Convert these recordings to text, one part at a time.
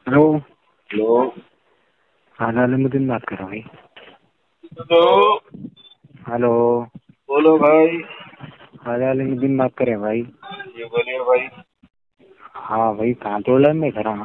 Hello. Hello. खाजा अलीमुद्दीन बात कर रहा हूँ भाई। हेलो। हेलो। बोलो भाई। खाजा अलीमुद्दीन बात कर रहे हैं भाई। ये बोलिए भाई। हाँ भाई, कहाँ तोड़ रहे हैं? मैं घर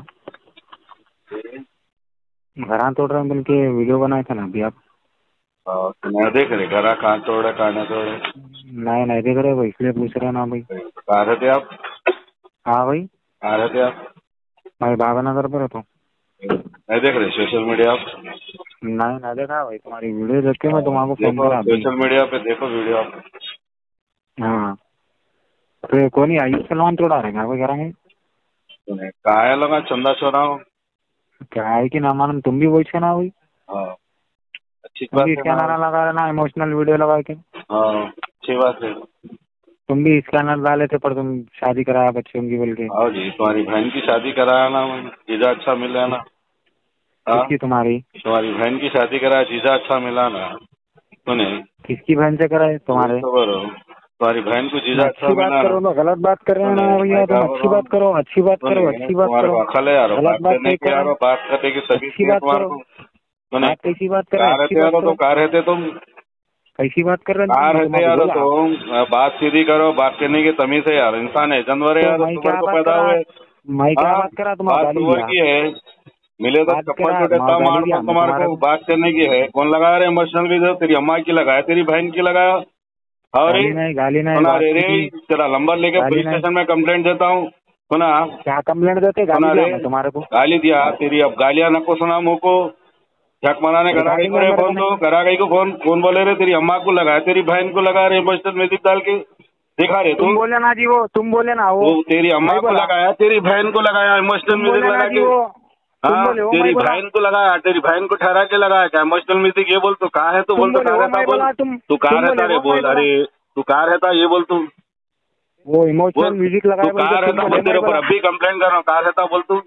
तोड़ रहे हैं बोल के वीडियो बनाए थे ना अभी आप। तो मैं देख रहे घरा कहाँ तोड़े कहाँ न तोड़े। नहीं नहीं देख रहे हो, इसलिए पूछ रहे हैं ना भाई। कहाँ रहते आप? हाँ भाई, कहाँ रहते आप? मैं भावनगर पर रहता हूँ। नहीं देख रहे सोशल मीडिया आप? नहीं नहीं देखा भाई, तुम्हारी वीडियो देख के मैं तुम्हारा फोन देखो करा अभी। सोशल मीडिया पे देखो वीडियो आप। हाँ, तो कौन ही आयुष सलमान तोड़ा रहे हैं घर में? कहाँ है लगा चंदा छोड़ा हूँ। क्या है कि ना मालूम, तुम भी वही से ना भाई। हाँ अच्छी तुम बात भी है ना। स्कैनर लगा रहे ना, इमोशनल वीडियो लगा के। हाँ अच्छी बात है। तुम भी स्कैनर डाले थे पर तुम शादी कराया बच्चों की बोल के। आओ जी तुम्हारी बहन की शादी कराया ना मैं, जीजा अच्छा मिला ना। हाँ किसकी? तुम्हारी? तुम्हारी बहन की शादी कराया, जीजा अच्छा मिला ना। सुने किसकी बहन से कराए? वही तुम्हारे? तो बोलो तुम्हारी बहन को तुम जीजा अच्छा अच्छी बात मिला ना। करो ना, गलत बात कर रहे हो सुने ना मैं भैया। क्या तुम बोल अच्छी रहा हूँ। बात करो, अच्छी बात करो, सुने अच्छी बात तुम्हारे करो। को अकल है यार, गलत बात बात करने नहीं की कर रहे यार, हैं। बात करने की तमीज अच्छी नहीं है बात तुम्हारे करो। को। सुने बात कैसी बात कर रहे कहाँ हैं? अच्छी रहते बात यारो करो। तुम, कहाँ रहते तुम? कैसी बात कर रहे हैं? कहाँ मैं रहते तुम्हारे यारो बोला तुम? बात सीधी करो, बात करने की तमीज है यार, इंसान है जानवर है तो यार, मैं तुम्हारे क्या को बात पैदा करा? हुए। मैं क्या हाँ बात करा? तुम्हारा बात गाली सुअर दिया? की है। मिले तो बात चप्पल करा, टूटे तुम्हारा तब गाली मार दिया दो मैं तुम्हारे तुम्हारे को, को? बात करने की है। कौन लगा रहे इमोशनल वीडियो? तेरी अम्मा की लगाया, तेरी बहन की लगाया। अरे गाली नहीं, सुना बात रे रे, सीधी। तेरा नंबर लेके गाली पुलिस नहीं। स्टेशन में कंप्लेंट देता हूँ। सुना क्या कंप्लेंट देते? गाली सुना दिया रे, मैं तुम्हारे को? गाली दिया तेरी, अब गालियां नको सुना मुँह को। झक मनाने करा गई को रिकॉर्डिंग है रे मेरे फोन, को। तो करा गई को फोन, कौन बोले रे? तेरी अम्मा को लगाया, तेरी बहन को लगा रहे इमोशनल म्यूजिक डाल के दिखा रहे तुम तुम। बोले ना जी, वो तुम बोले ना वो। वो तेरी अम्मा मैं को बोला? लगाया, तेरी बहन को लगाया इमोशनल तुम म्यूजिक बोले ना लगा जी के। वो। तुम हाँ बोले वो, मैं तेरी बोला? बहन को लगाया, तेरी बहन को ठहरा के लगाया क्या इमोशनल म्यूजिक? ये बोल तू कहाँ है? तू तुम बोल तो बोले कहाँ वो, रहता मैं बोल। बोला? तू कहाँ तुम रहता बोले रे वो, मैं बोल। बोला? अरे तू कहाँ रहता ये बोल तू। वो इमोशनल बोल म्यूजिक तू लगाए बोल के कहाँ तुम रहता बोले, बोल, मैं तेरे ऊपर बोला? अब भी कंप्लेंट कर रहा हूँ। कहाँ रहता बोल तू,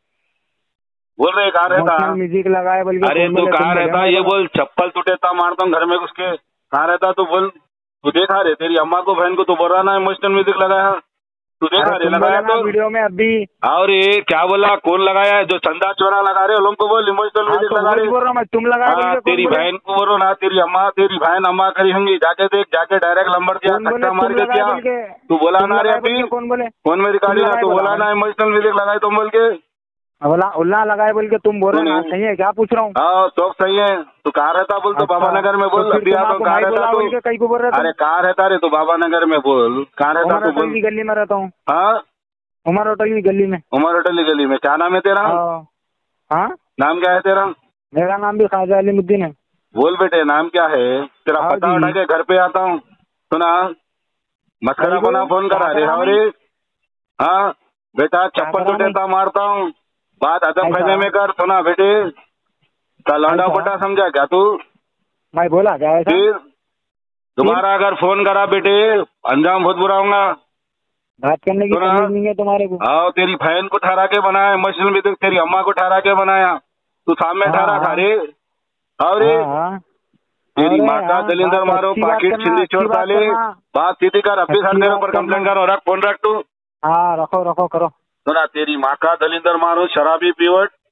बोल रहे कहाँ रहता? इमोशनल म्यूजिक लगाए बोल के अरे कौन तू बोले? तुम कहाँ बोले, रहता मैं ये बोला? बोल। चप्पल टूटे था मारता हूँ घर में घुस के। कहाँ रहता तू बोल। तू देखा रे तेरी अम्मा को बहन को तू बोल रहा ना इमोशनल म्यूजिक लगाया? तू देखा अरे रे तुम लगाया बोले ना तो? वीडियो में अभी। और ये क्या बोला? कौन लगाया है? जो चंदा चोरा लगा रहे उन को बोल इमोशनल हाँ म्यूजिक तो लगा वही रहे। बोल रहा हूँ मैं, तुम लगाए बोल हाँ के कौन तेरी बोले? बहन को बोलो ना, तेरी अम्मा, तेरी बहन अम्मा करी होंगी, जाके देख, जाके डायरेक्ट नंबर दिया, कौन बोले खट्टा मार तुम के लगाए किया। बोल के? तू बोला तुम ना रे लगाए बोल अभी के कौन बोले? फोन में तुम रिकॉर्डिंग है, लगाए तू बोला बोला मैंने? ना इमोशनल म्यूजिक लगाए तुम बोल के। बोला उल्ला लगाए बोल के तुम बोल रहे तूने ना, सही है क्या पूछ रहा हूँ? हाँ तो सही है। तू कहाँ रहता बोल, तो बाबा अच्छा, नगर में तो बोल, फिर अभी आता हूँ। तुम्हारा कहाँ मैं रहता बोला तू? बोल के कहीं को बोल रहे अरे तुम? कहाँ रहता रे तू? बाबा नगर में बोल, कहाँ रहता उमर तू होटल बोल। की गली में रहता हूँ। हाँ उमर होटल की गली में। उमर होटल की गली में। क्या नाम है तेरा? हाँ। हाँ, नाम क्या है तेरा? मेरा नाम भी खाजा अलीमुद्दीन है। बोल बेटे नाम क्या है तेरा? हाँ पता जी। उठा के घर पे आता हूँ। सुना मस्करा कहीं को बना फोन क्या करा रे। करा हाँ मैं? रे हाँ बेटा, क्या चप्पल करा टूटे मैं? था मारता हूँ। बात अदब ऐसा? खाने में कर। सुना बेटे, का लौंडा ऐसा? पोटा समझा क्या तू? मैं बोला क्या ऐसा? फिर फिर दोबारा अगर फोन करा बेटे, अंजाम बहुत बुरा होगा। बात करने की सुना तमीज नहीं है तुम्हारे को? हाँ तेरी बहन को ठहरा के बनाया इमोशनल भी, तेरी अम्मा को ठहरा के बनाया। तू सामने हाँ ठहरा था हाँ रे। और हाँ हाँ। तेरी अरे माँ का हाँ, दलिंदर बात मारो, अच्छी बात पाकिट करना, छिंदी अच्छी चोर बात डाले। करना। बात सीधी कर, अभी सर अच्छी तेरे बात ऊपर करना। कंप्लेंट करो। रख फोन रख तू। हाँ रखो रखो, करो। सुना तेरी माँ का दलिंदर मारो, शराबी पीवट।